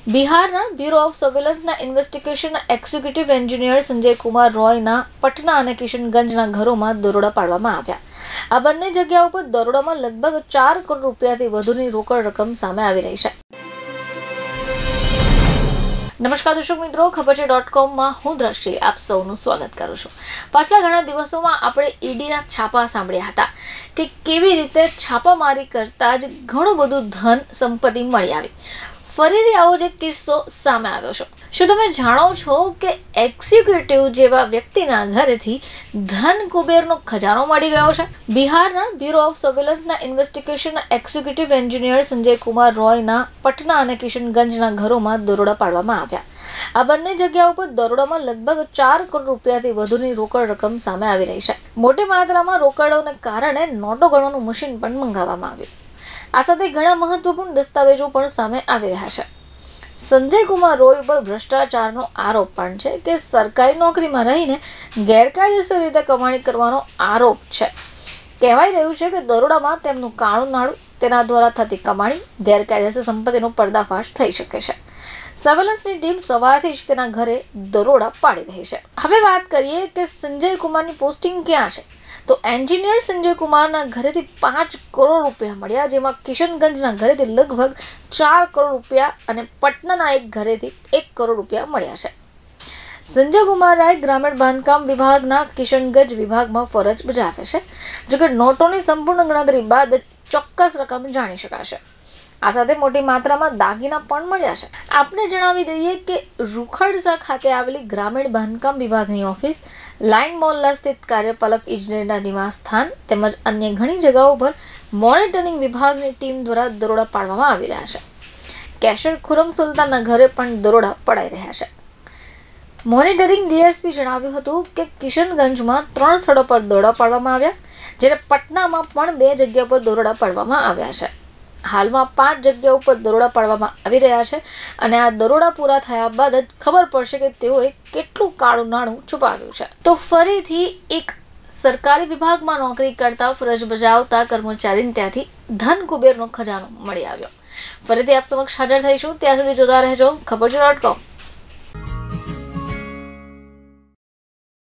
બિહારના bureau of સર્વેલન્સના ઇન્વેસ્ટિગેશનના એક્ઝિક્યુટિવ એન્જિનિયર સંજય કુમાર રોયના પટના અને કિશનગંજના ઘરોમાં દરોડા પાડવામાં આવ્યા. આ બંને જગ્યાઓ પર દરોડામાં લગભગ 4 કરોડ રૂપિયાથી વધુની રોકડ રકમ સામે આવી રહી છે. નમસ્કાર દર્શક મિત્રો, ખબર છે.com હું દ્રષ્ટિ આપ સૌનું સ્વાગત કરું છું. પાછલા ઘણા દિવસોમાં આપણે ઈડીના છાપા સાંભળ્યા હતા કે કેવી રીતે છાપામારી કરતા જ ઘણું બધું ધન સંપત્તિ મળી આવી. ફરીથી આવો જ એક કિસ્સો સામે આવ્યો છે. શું તમે જાણો છો કે એક્ઝિક્યુટિવ જેવા વ્યક્તિના ઘરેથી ધન કુબેરનો ખજાનો મળી ગયો છે? બિહારના બ્યુરો ઓફ સર્વેલન્સના ઇન્વેસ્ટિગેશનના એક્ઝિક્યુટિવ એન્જિનિયર સંજય કુમાર રોયના પટના અને કિશનગંજના ઘરોમાં દરોડા પાડવામાં આવ્યા. આ બંને જગ્યાઓ પર દરોડામાં લગભગ 4 કરોડ રૂપિયાથી વધુની રોકડ રકમ સામે આવી રહી છે. મોટી માત્રામાં રોકડોને કારણે નોટો ગણવાનું મશીન પણ મંગાવવામાં આવ્યું. આ સાથે ઘણા મહત્વપૂર્ણ દસ્તાવેજો પણ સામે આવી રહ્યા છે. સંજય કુમાર રોય ઉપર ભ્રષ્ટાચારનો આરોપ પણ છે કે સરકારી નોકરીમાં રહીને ગેરકાયદેસર રીતે કમાણી કરવાનો આરોપ છે. કહેવાય રહ્યું છે કે દરોડામાં તેમનું કાળું નાણું, તેના દ્વારા થતી કમાણી, ગેરકાયદેસર સંપત્તિનો પર્દાફાશ થઈ શકે છે. સર્વેલન્સની ટીમ સવારથી જ તેના ઘરે દરોડા પાડી રહી છે. હવે વાત કરીએ કે સંજય કુમારની પોસ્ટિંગ ક્યાં છે. તો એન્જિનિયર સંજય કુમારના ઘરેથી 5 કરોડ રૂપિયા મળ્યા, જેમાં કિશનગંજના ઘરેથી લગભગ 4 કરોડ રૂપિયા અને પટનાના એક ઘરેથી 1 કરોડ રૂપિયા મળ્યા છે. સંજય કુમાર રાય ગ્રામીણ બાંધકામ વિભાગના કિશનગંજ વિભાગમાં ફરજ બજાવે છે. જોકે નોટોની સંપૂર્ણ ગણતરી બાદ જ ચોક્કસ રકમ જાણી શકાશે. આ સાથે મોટી માત્રામાં દાગીના પણ મળ્યા છે. આપને જણાવી દઈએ કે રૂખડસા ખાતે આવેલી ગ્રામીણ બાંધકામ વિભાગની ઓફિસ, લાઇન મોહલ્લા સ્થિત કાર્યપાલક ઇજનેરના નિવાસ સ્થાન તેમજ અન્ય ઘણી જગ્યાઓ પર મોનિટરિંગ વિભાગની ટીમ દ્વારા દરોડા પાડવામાં આવી રહ્યા છે. કેશર ખુરમ સુલતાનના ઘરે પણ દરોડા પડાઈ રહ્યા છે. મોનિટરિંગ ડીએસપી જણાવ્યું હતું કે કિશનગંજમાં 3 સ્થળો પર દરોડા પાડવામાં આવ્યા, જ્યારે પટનામાં પણ 2 જગ્યા પર દરોડા પાડવામાં આવ્યા છે. હાલમાં 5 જગ્યાઓ પર દરોડા પાડવામાં આવી રહ્યા છે અને આ દરોડા પૂરા થયા બાદ જ ખબર પડશે કે તેઓએ કેટલું કાળું નાણું છુપાવ્યું છે. તો ફરીથી એક સરકારી વિભાગમાં નોકરી કરતા ફરજ બજાવતા કર્મચારીને ત્યાંથી ધન કુબેરનો ખજાનો મળી આવ્યો. ફરીથી આપ સમક્ષ હાજર થઈશું. ત્યાં સુધી જોતા રહેજો ખબર છે.com.